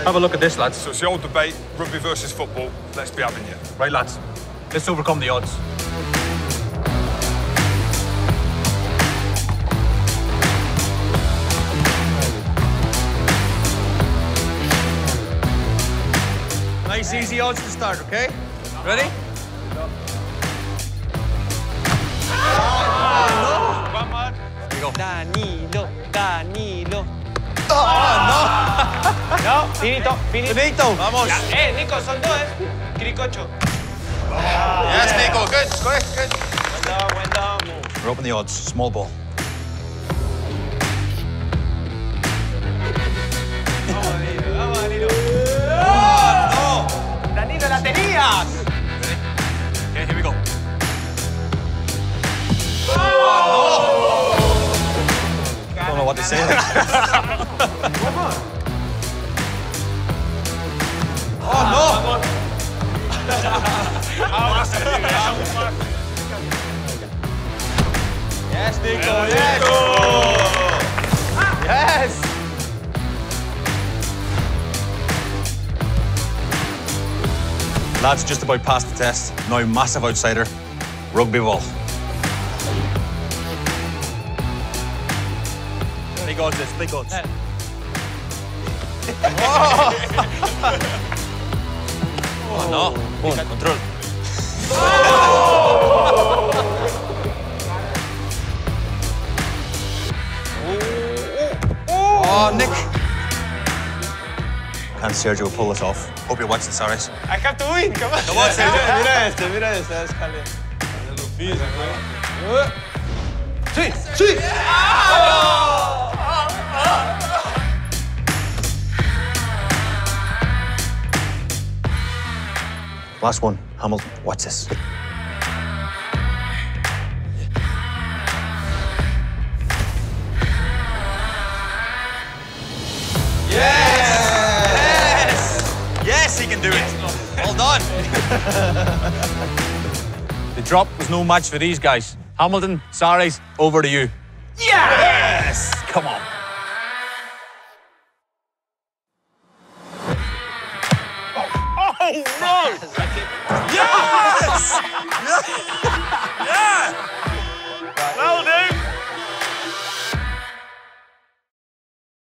Have a look at this, lads. So it's the old debate, rugby versus football. Let's be having you. Right, lads. Let's overcome the odds. Nice, easy odds to start, okay? Ready? One man. Here we go. Danilo. No, Finito. Finito. Vamos. Nico, son dos, Cricocho. Yes, Nico. Good. Good. Well done. We're open the odds. Small ball. Vamos, Danilo. Oh, Danilo, la tenías. no. Okay, here we go. Don't know what to say. Oh, no. Yes, Nico. Yes. Yes. Lads, just about passed the test. Now, massive outsider, rugby ball. Big odds, this, big odds. Oh, no. One, control. Oh, Nick. Can Sergio pull this off? Hope you're watching, Sarries. I have to win, come on. Come on, Sergio. Mira este, escale. Sí. Last one, Hamilton. Watch this. Yes, he can do it. Well done. The drop was no match for these guys. Hamilton, Sarries, over to you. Yes! Come on. Oh, no! Yes! Yeah!